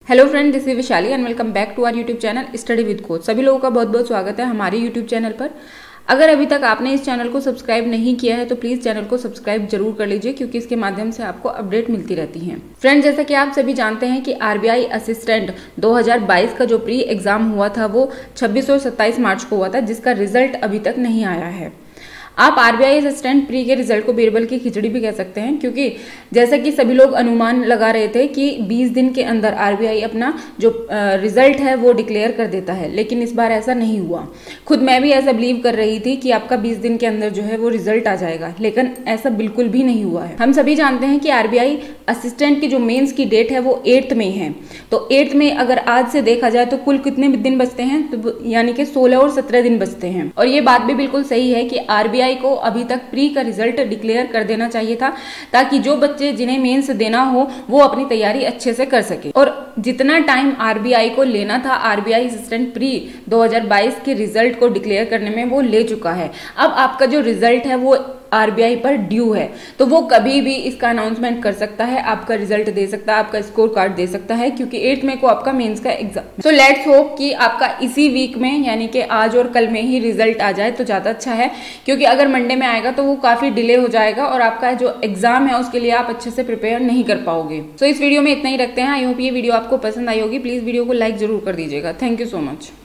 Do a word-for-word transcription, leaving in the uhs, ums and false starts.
Hello friend, this is Vishali and welcome back to our YouTube channel study with coach. सभी लोगों का बहुत बहुत स्वागत है हमारे यूट्यूब चैनल पर। अगर अभी तक आपने इस चैनल को सब्सक्राइब नहीं किया है तो प्लीज चैनल को सब्सक्राइब जरूर कर लीजिए, क्योंकि इसके माध्यम से आपको अपडेट मिलती रहती है। फ्रेंड, जैसा कि आप सभी जानते हैं कि आरबीआई असिस्टेंट दो हज़ार बाईस का जो प्री एग्जाम हुआ था वो छब्बीस और सत्ताईस मार्च को हुआ था, जिसका रिजल्ट अभी तक नहीं आया है। आप आरबीआई असिस्टेंट प्री के रिजल्ट को बीरबल की खिचड़ी भी कह सकते हैं, क्योंकि जैसा कि सभी लोग अनुमान लगा रहे थे कि बीस दिन के अंदर आरबीआई अपना जो रिजल्ट है वो डिक्लेयर कर देता है, लेकिन इस बार ऐसा नहीं हुआ। खुद मैं भी ऐसा बिलीव कर रही थी कि आपका बीस दिन के अंदर जो है वो रिजल्ट आ जाएगा, लेकिन ऐसा बिल्कुल भी नहीं हुआ है। हम सभी जानते हैं कि आरबीआई असिस्टेंट की जो मेंस की डेट है वो एट्थ में है, तो एट्थ में अगर आज से देखा जाए तो कुल कितने दिन बचते हैं, तो यानी कि सोलह और सत्रह दिन बचते हैं। और ये बात भी बिल्कुल सही है कि आरबीआई को अभी तक प्री का रिजल्ट डिक्लेयर कर देना चाहिए था, ताकि जो बच्चे जिन्हें मेंस देना हो वो अपनी तैयारी अच्छे से कर सके। और जितना टाइम आरबीआई को लेना था आरबीआई असिस्टेंट प्री दो हज़ार बाईस के रिजल्ट को डिक्लेयर करने में, वो ले चुका है। अब आपका जो रिजल्ट है वो आरबीआई पर ड्यू है, तो वो कभी भी इसका अनाउंसमेंट कर सकता है, आपका रिजल्ट दे सकता है, आपका स्कोर कार्ड दे सकता है, क्योंकि एट मई को आपका मेंस का एग्जाम। सो लेट्स होप कि आपका इसी वीक में यानी कि आज और कल में ही रिजल्ट आ जाए तो ज्यादा अच्छा है, क्योंकि अगर मंडे में आएगा तो वो काफी डिले हो जाएगा और आपका जो एग्जाम है उसके लिए आप अच्छे से प्रिपेयर नहीं कर पाओगे। सो इस वीडियो में इतना ही रखते हैं। आई होप ये वीडियो आपको पसंद आई होगी। प्लीज वीडियो को लाइक जरूर कर दीजिएगा। Thank you so much.